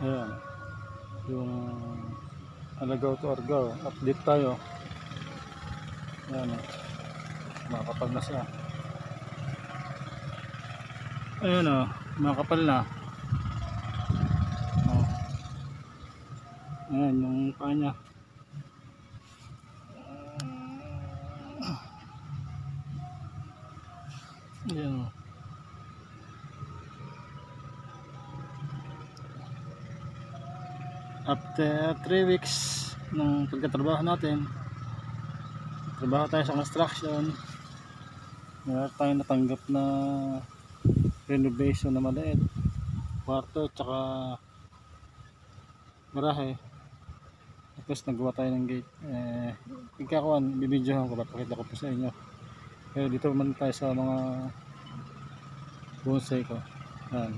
Ayan, yung alagaw to argaw, update tayo. Ayan, makapal na siya. Ayan o, makapal na. Oh. Ayan yung paa niya. Ayan o. After 3 weeks ng pagkatrabaho natin, trabaho tayo sa construction, meron tayong natanggap na renovation na maliit, kwarto tsaka garahe. Tapos nagawa tayo ng gate. Pagkakuan, bibidyohan ko, papakita ko po sa inyo. Pero dito naman tayo sa mga bonsai ko. Ayan.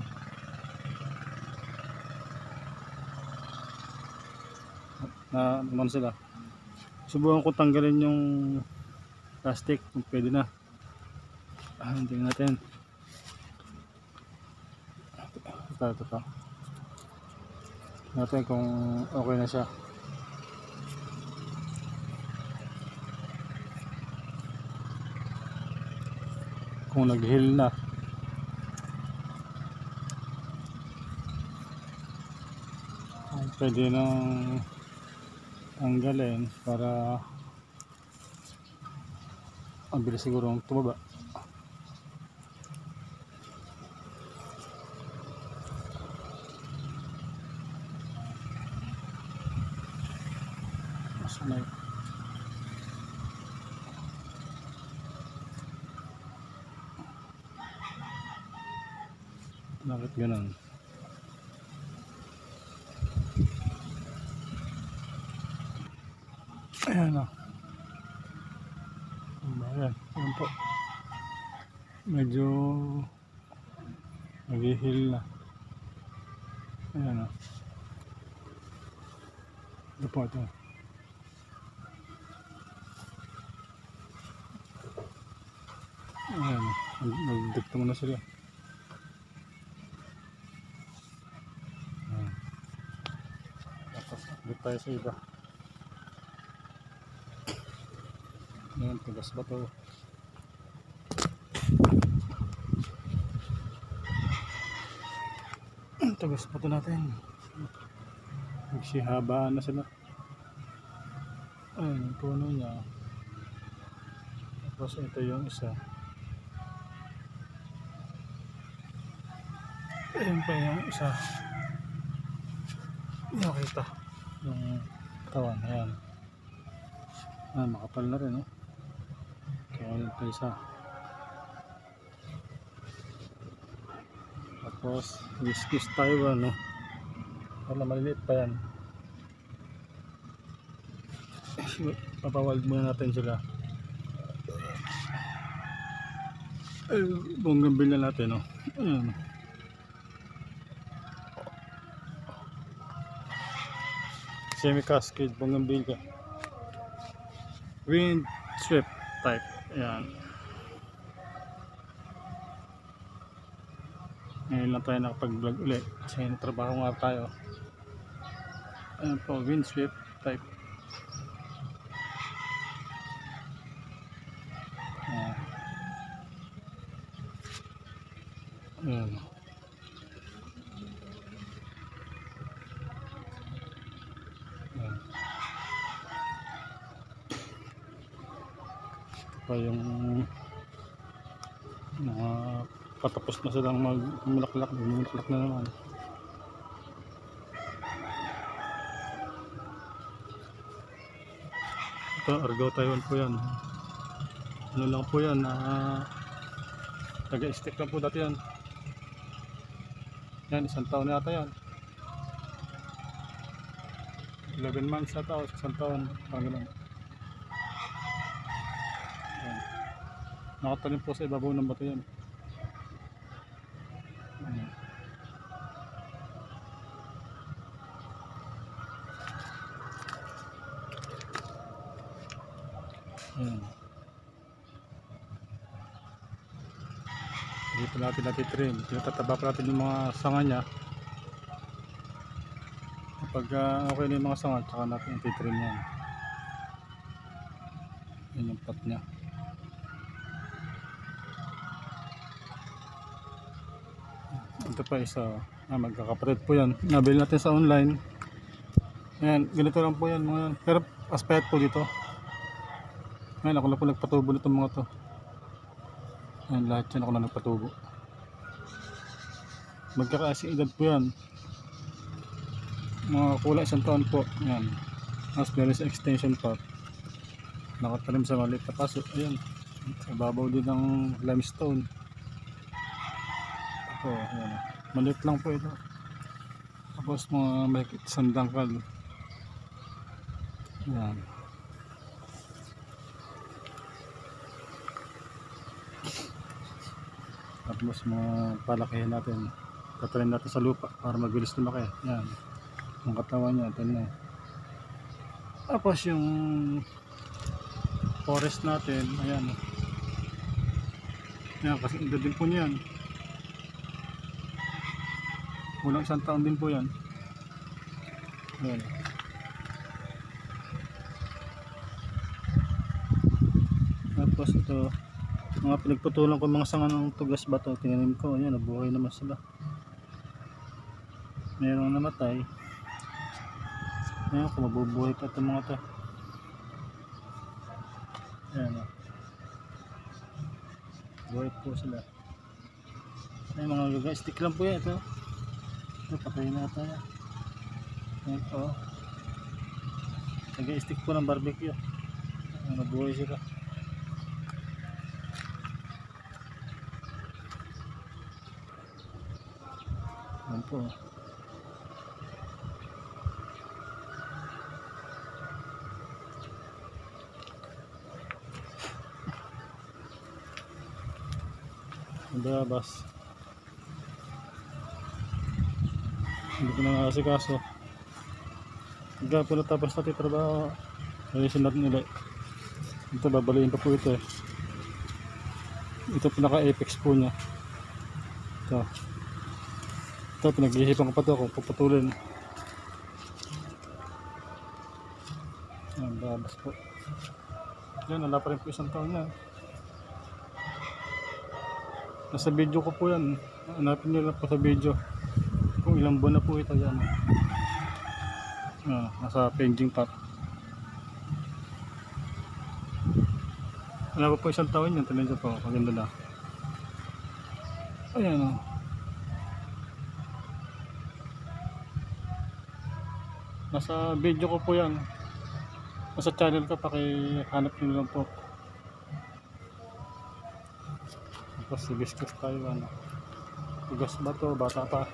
Na naman sila. Subukan ko tanggalin yung plastic kung pwede na. Tingnan natin. Ito. Natin kung okay na siya. Kung nag-heal na. Pwede nang tanggalin para ang bilis siguro tumaba. Masanay. Bakit ganun? Ayan o. Ayan po. Medyo nag-heal na. Ayan o. Ito po ito. Ayan. Nagdugtong na sila. Ayan. Tapos update tayo sa iba. Ayan, tugas ba ito? Tugas pa ito natin. Nagsihabaan na sila. Ayan, yung puno niya. Tapos ito yung isa. Ayan pa yung isa. Hindi nakita yung katawan. Ayan. Makapal na rin, oh. Kaya pa isa. Tapos Whiskeys Taiwan, no? Wala, maliliit pa yan. Papawald muna natin sila. Bonggambil na natin, no? Ayan. Semi-cascade bonggambil ka. Wind sweep type. Ayan. Ngayon lang tayo nakapag-vlog ulit kasi natrabaho nga tayo. Ayan po, wind sweep type. Ayan. Ayan. Ito pa yung mga patapos na silang magmulaklak na naman. Ito, Argao Taiwan po yan. Ano lang po yan, taga-stick lang po dati yan. Yan, 1 taon na yata yan. 11 months na tao, 1 taon. Parang ganun. Yan. Nakatalim po sa ibabaw ng bato yan. Yan. Yan. Dito natin trim. Tinatataba pa natin yung mga sanga nya. Pag okay na yung mga sanga, tsaka natin ititrim yan. Yan yung pot nya. Ito pa isa, magkakapatid po yan. Nabili natin sa online. Ayan, ganito lang po yan mga yan. Pero aspect po dito. Ayan, ako na po nagpatubo nito mga to. Ayan, lahat yan ako na nagpatubo. Magkakaasing edad po yan. Mga kulang 1 taon po. Ayan. Mas meron sa extension pot. Nakatanim sa maliit na paso. Ayan. Sa babaw din ng limestone. Ito, ayan. Maliit lang po ito. Tapos mga mahigit 1 dangkal. Ayan. Tapos mga palakihin natin. Tatanim natin sa lupa para mabilis lumaki. Ayan. Ang katawan niya, ito na. Tapos yung forest natin, ayan. Ayan, kasi edad din po niyan. Kulang 1 taon din po yan. Ayan. Tapos ito, mga pinagputulan ko mga sanga ng tugas bato, tinanim ko, ayan, nabuhay naman sila. Merong namatay. Ayan, kung mabubuhay pa itong mga to. Ayan, buhay po sila. Ayan, mga gaga, stick lang po yan ito. Ito, patayin na ito. Ayan po. Nag-stick po ng barbecue. Ayan, nabuhay sila. Ayan po. Nababas. Hindi ko na nakasikaso. Hanggang po natapos natin trabaho. Ayusin natin ulit. Ito, babaliin pa po ito. Ito pinaka-apex po niya. Ito pinag-ihipan ko pa ito kung puputulin. Ayan, babas po. Yan, wala pa rin po 1 taon yan. Nasa video ko po yan. Hanapin nyo lang po sa video kung ilang buwan na po ito yan. Nasa penging pot. Wala pa po 1 taon yan. Tignan nyo po, maganda na. Ayan o. Nasa video ko po yan. Nasa channel ko, pakihanap nyo lang po. Tapos hibiscus tayo, tugas ba to, bata pa.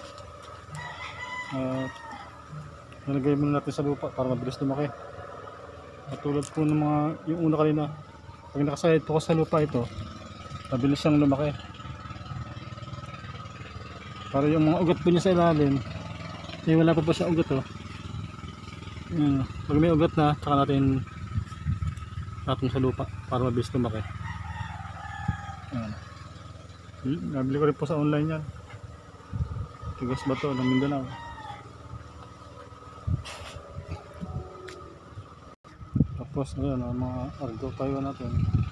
Nalagay muna natin sa lupa para mabilis lumaki. Katulad po ng mga yung una kanina, pag nakasahid po ko sa lupa ito, mabilis siyang lumaki. Para yung mga ugat po niya sa ilalim, wala pa po siya ugat pag may ugat na, saka natin natong sa lupa para mabilis lumaki. Nabili ko rin po sa online yan. Tugas ba to ng Mindanao. Tapos ayan, mga argo tayo natin.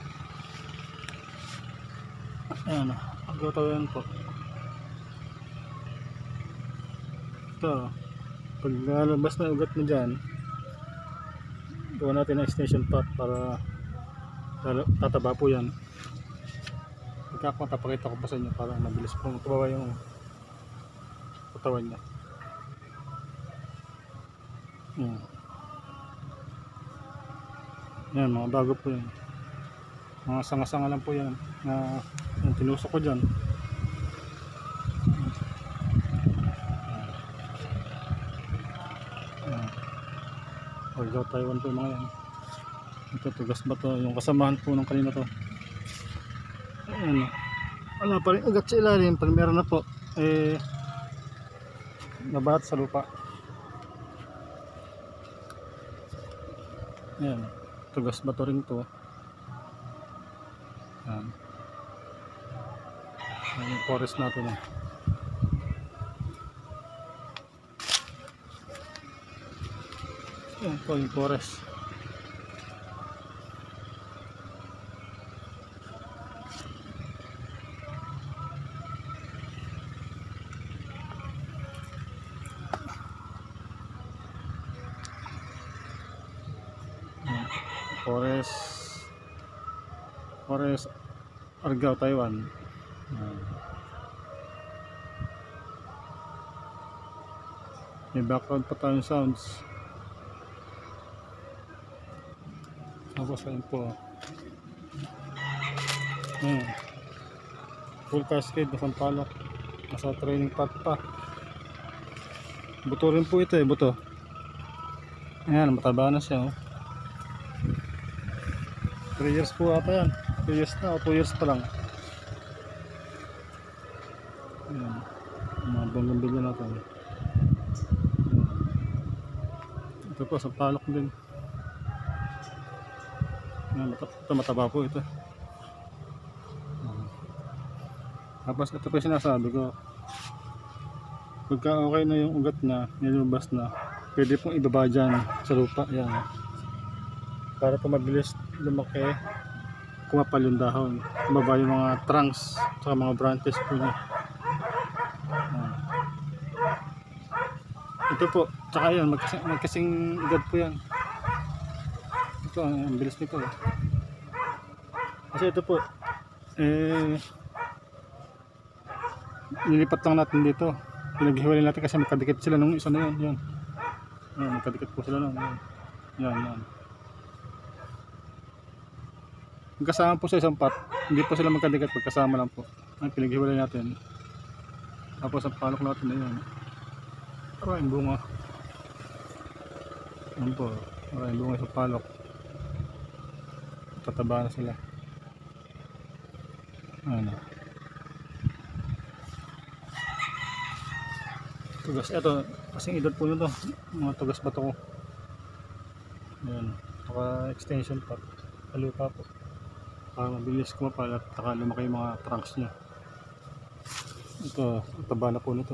Ayan, argo tayo yan po. Ito, pag nalabas na ugat na dyan, gawa natin ang extension pot para tataba po yan. Papakita ko pa sa inyo para mabilis pong tumawa yung katawan niya. Yan, mga bago po yan. Mga sanga-sanga lang po yan na tinusok ko dyan. Orgo Taiwan po yung mga yan. Ito, tugas ba to? Yung kasamahan po ng kanina to. Ayan, wala pa rin ugat sa ilalim. Pag meron na po, nabahat sa lupa. Ayan, tugas ba to rin to? Ayan, yung forest natin Yan po yung forest. Yan. Forest Argao, Taiwan. Yan. May background pa tayong sounds. Tapos ayun po. Ayan. Full cascade na Sampaloc. Nasa training path pa. Buto rin po ito eh, buto. Ayan, mataba na siya oh. 3 years po ata yan. 3 years na o 2 years pa lang. Ayan. Mga banggambilya natin. Ito po, Sampaloc din. Ayan, ito mataba po ito. Tapos ito po yung sinasabi ko, pagka okay na yung ugat na, nilubas na, pwede pong ibaba dyan sa lupa. Yan. Para po mabilis lumaki, kumapal yung dahon, kumaba yung mga trunks saka mga branches po niya. Yan. Ito po, tsaka yan, magkasing edad po yan. Ito, ang bilis nito eh. Kasi ito po, nilipat lang natin dito. Pinaghiwalay natin kasi magkadikit sila nung isa na yun. Yan. Yan, magkadikit po sila nun. Yan, yan. Magkasama po sa isang pot. Hindi po sila magkadikit, pagkasama lang po. Yan, pinaghiwalay natin. Tapos ang palok natin na yun. Maraming bunga. Yan po. Maraming bunga sa palok. Tataba na sila. Ano. Tugas, eto kasing edad po nito, mga tugas bato ko. Ayan, naka extension pa, palupa po para mabilis kumapal at saka lumaki yung mga trunks nya. Ito, taba na po nito.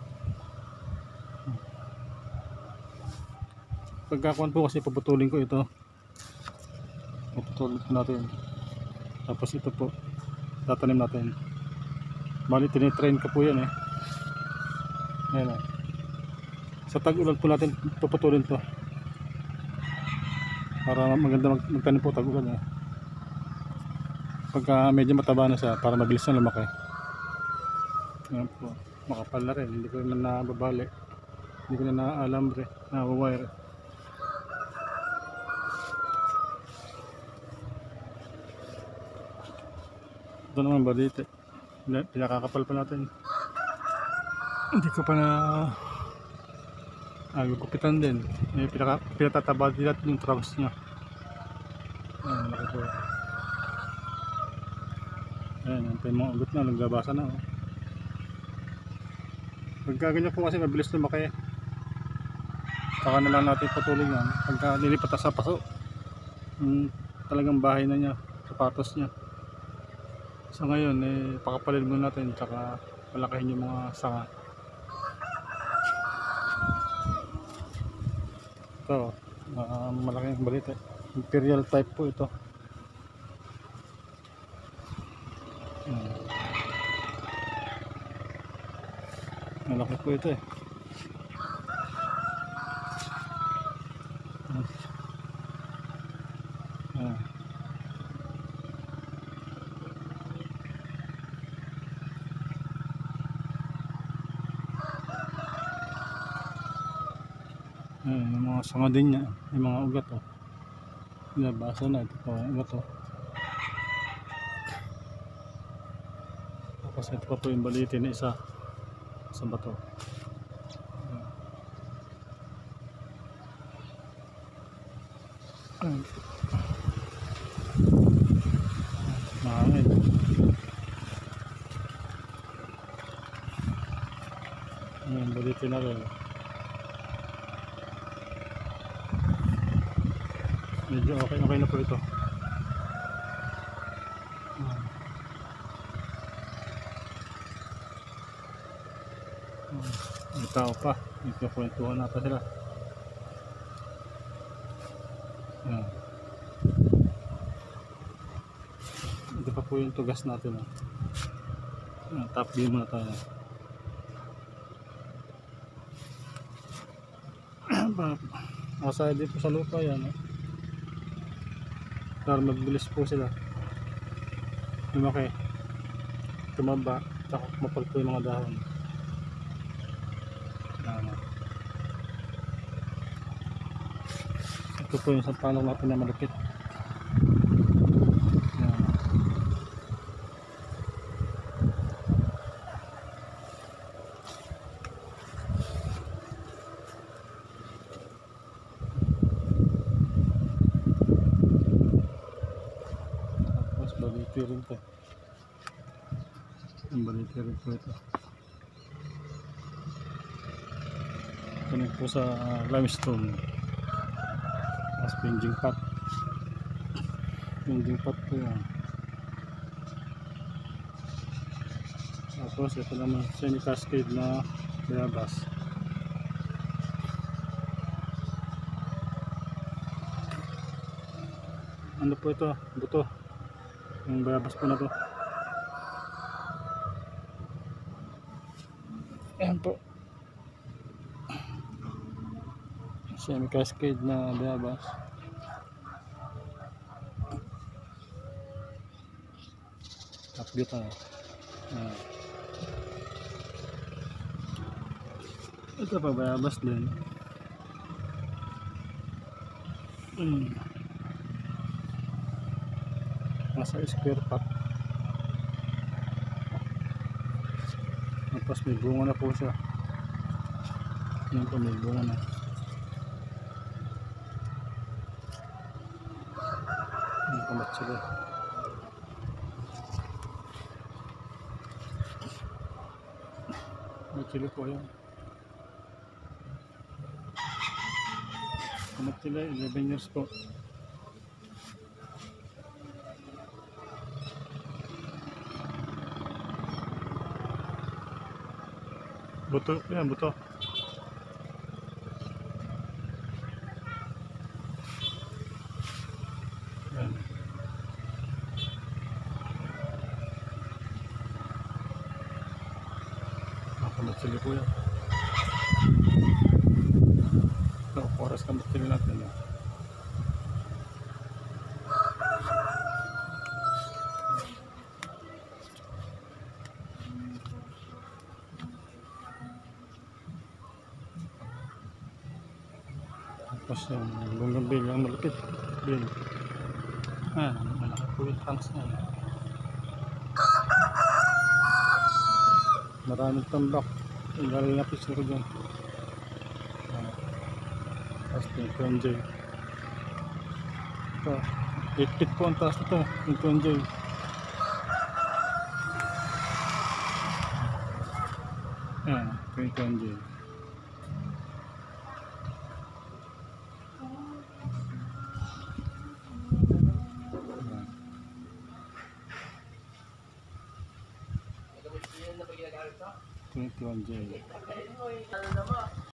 Pagkakuan po kasi paputulin ko ito, paputulin po natin, tapos ito po tatanim natin. Bali tinitrain ko po yan eh. Ayan o. Sa tag-ulan po natin puputulin to para maganda magtanim po tag-ulan eh. Pagka medyo mataba na siya para mabilis na lumaki. Ayan po, makapal na rin, hindi ko na nababali, hindi ko na naalambre, na-wire. Ito naman balite, pinakakapal pa natin. Hindi ko pa na gugupitan din. Pinatataba din natin yung trunks nya. Ayan, laki po. Ayan, yung mga ugot na, naglabasa na. Oh. Pagka ganyan po kasi mabilis lumaki. Saka na lang natin patuloy yan. Pagka nilipat sa paso, talagang bahay na niya, sapatos niya. So ngayon, pakapalin muna natin, saka palakihin yung mga sanga. Ito, malaking balita. Imperial type po ito. Malaki po ito eh. Yung mga sanga din niya, yung mga ugat oh. Nabasa na ito po, ugat oh. Tapos ito pa po yung baliti na isa sa bato. Mahangin. Yung baliti na rin. Medyo okay na po ito. May tao pa, may kwentuhan natin sila. Yan. Ito pa po yung tugas natin. Top view muna tayo. Masaya din po sa lupa yan. Para mabilis po sila lumaki, tumaba, tsaka mapagpo yung mga dahon. Ito po yung sampalok natin na malapit. Yan. Tapos baliti rin to. Ang baliti rin po ito. Ito po sa limestone. Tapos pinging pot. Pinging pot po yan. Tapos ito naman semi-cascade na bayabas. Ano po ito? Buto. Yung bayabas po na to. Ayan po. Semi-cascade na bayabas. Top view tayo. Ito pa bayabas din. Nasa square pot. Tapos may bunga na po siya. Yan po, may bunga na. Yan po, matsili. Matsili po yan. Matsili, 11 years po. Buto, yan, buto. Yan. Nakamatsili po yan. Ito, oras kamatsili natin yan. Tapos yung bungang bil, yung malapit bil. Malaki po yung tanks na yan. Maraming tambak. Galing na picture ko dyan. Tapos yung conjoy. Ito, 8 feet po ang taas nito, yung conjoy. Yan, yung conjoy. Ito yung conjoy.